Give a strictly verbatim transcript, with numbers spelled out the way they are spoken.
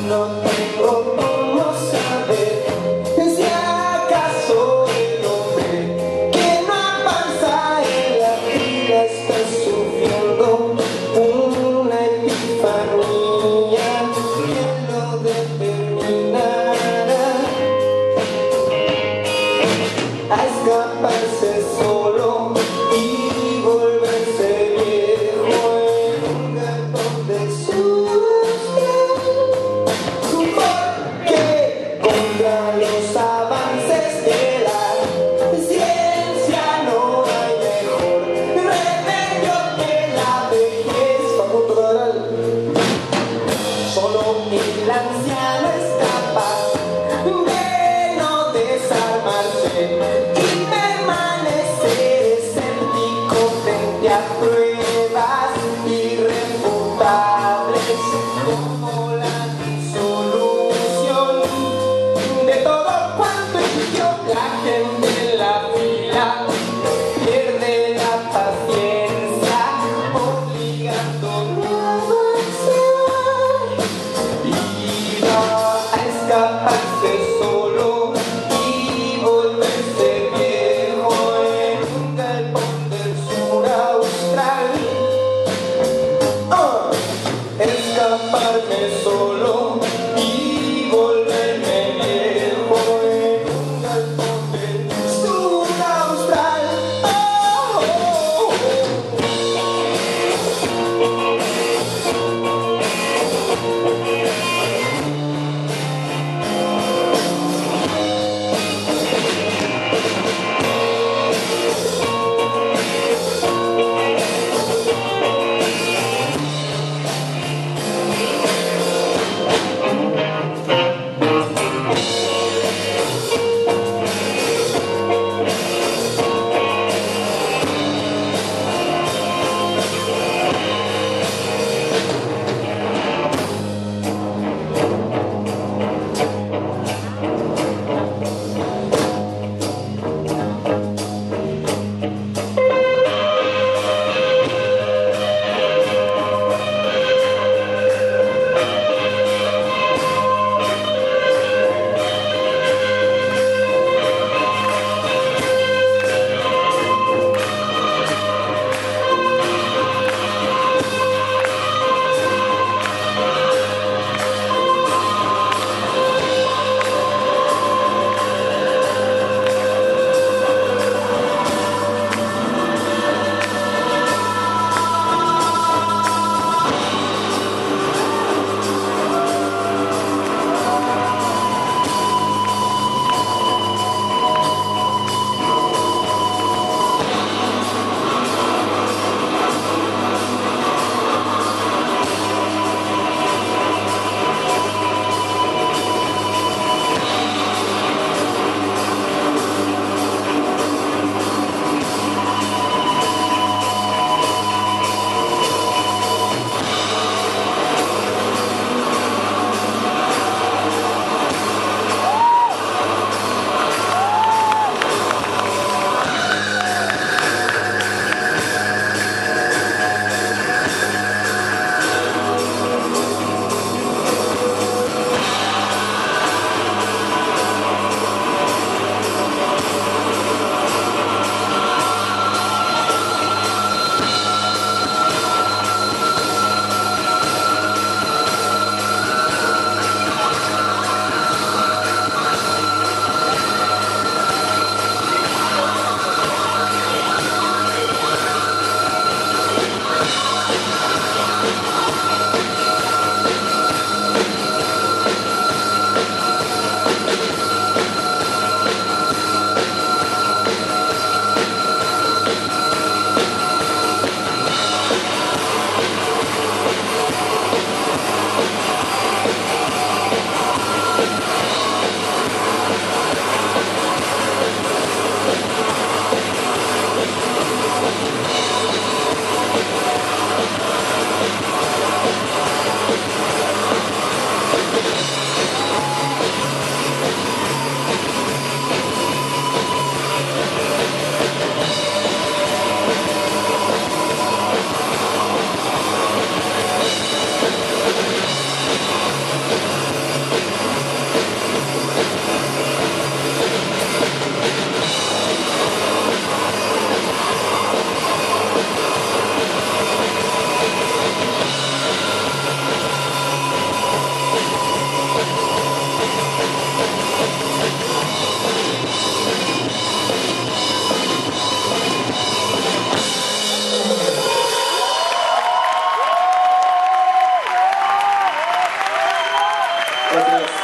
no tengo cómo saber si acaso el hombre que no avanza en la vida está sufriendo una epifanía que lo determinará a escaparse solo y volverse viejo en un galpón de susto, porque contra los avances de la ciencia no hay mejor remedio que la vejez. Facundo Cabral. Solo el anciano es capaz de no desarmarse y permanecer escéptico frente a pruebas irrefutables como la disolución de todo cuanto eligió. La gente en la fila pierde la paciencia obligándolo a avanzar y va a escaparse solo y volverse viejo en un galpón del sur austral. Oh, escaparme solo y volverme viejo en un galpón del sur austral. Oh, oh, nosotros.